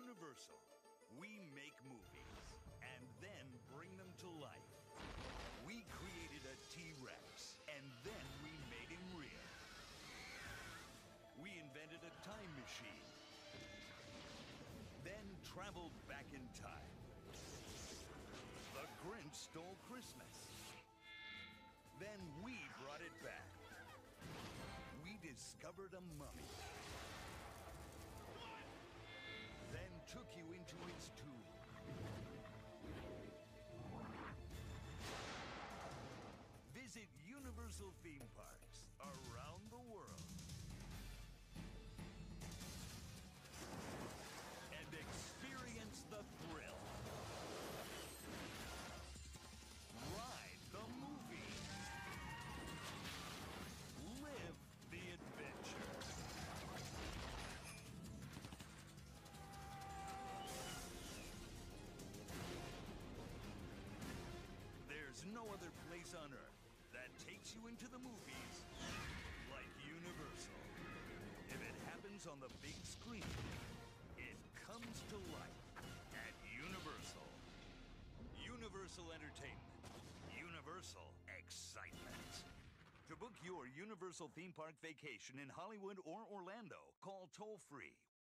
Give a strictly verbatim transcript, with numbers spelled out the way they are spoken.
Universal, we make movies and then bring them to life. We created a T-Rex and then we made him real. We invented a time machine, then traveled back in time. The Grinch stole Christmas. Then we brought it back. We discovered a mummy. Then took you into its tomb. Visit Universal theme parks around the world and experience the thrill. Ride the movie. Live the adventure. There's no other place on Earth that takes you into the movies like Universal. If it happens on the big screen, it comes to life at Universal. Universal Entertainment. Universal Excitement. To book your Universal theme park vacation in Hollywood or Orlando, call toll-free